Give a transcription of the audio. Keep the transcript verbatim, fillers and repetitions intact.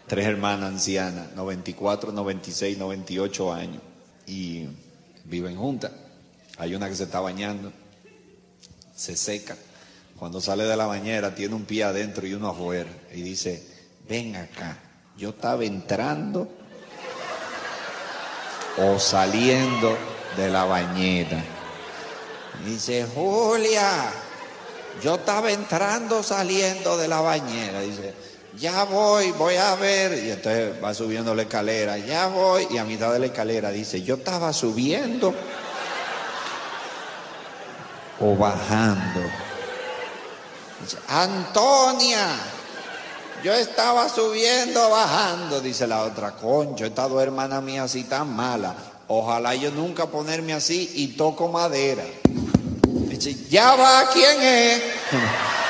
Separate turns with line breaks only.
tres hermanas ancianas, noventa y cuatro, noventa y seis, noventa y ocho años, y viven juntas. Hay una que se está bañando, se seca. Cuando sale de la bañera tiene un pie adentro y uno afuera. Y dice, ven acá, yo estaba entrando o saliendo de la bañera. Y dice, Julia, yo estaba entrando o saliendo de la bañera. Dice, ya voy, voy a ver. Y entonces va subiendo la escalera, ya voy. Y a mitad de la escalera dice, yo estaba subiendo o bajando. Dice, Antonia, yo estaba subiendo o bajando. Dice la otra, concho, estas dos hermanas mías así tan malas. Ojalá yo nunca ponerme así y toco madera. Dice, ya va, ¿quién es?